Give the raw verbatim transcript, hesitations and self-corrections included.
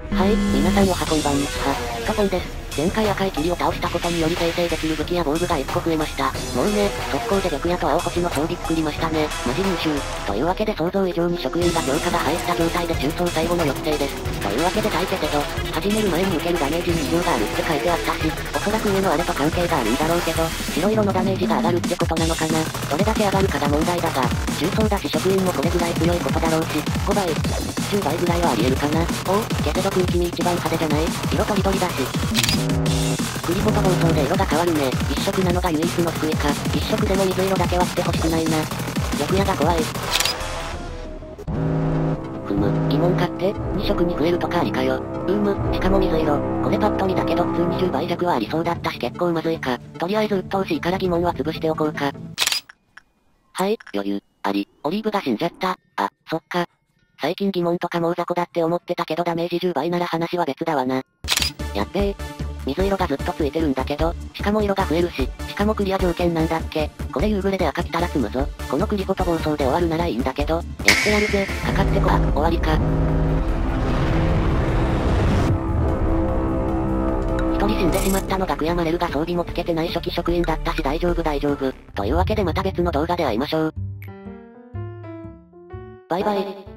はい、皆さんおはこんばんは、ストポンです。前回赤い霧を倒したことにより生成できる武器や防具がいっこ増えました。もうね、速攻で白夜と青星の装備作りましたね。マジ優秀。というわけで想像以上に職員が強化が入った状態で中層最後の抑制です。というわけで対決と、始める前に受けるダメージに異常があるって書いてあったし、おそらく上のあれと関係があるんだろうけど、白色のダメージが上がるってことなのかな。どれだけ上がるかが問題だが、中層だし職員もこれぐらい強いことだろうし、ごばい、じゅうばいぐらいはあり得るかな。おお、けど空気に一番派手じゃない？色とりどりだし。クリボと暴走で色が変わるね。一色なのが唯一の救いか。一色でも水色だけはしてほしくないな。玉夜が怖い。ふむ、疑問かって、二色に増えるとかありかよ。うーむ、しかも水色。これパッと見だけど普通にじゅうばい弱はありそうだったし結構まずいか。とりあえず鬱陶しいから疑問は潰しておこうか。はい、余裕、あり。オリーブが死んじゃった。あ、そっか。最近疑問とかもう雑魚だって思ってたけどダメージじゅうばいなら話は別だわな。やっべえ。水色がずっとついてるんだけど、しかも色が増えるし、しかもクリア条件なんだっけ。これ夕暮れで赤来たら積むぞ。このクリボと暴走で終わるならいいんだけど、やってやるぜ、かかってこあ、終わりか。一人死んでしまったのが悔やまれるが装備もつけてない初期職員だったし大丈夫大丈夫。というわけでまた別の動画で会いましょう。バイバイ。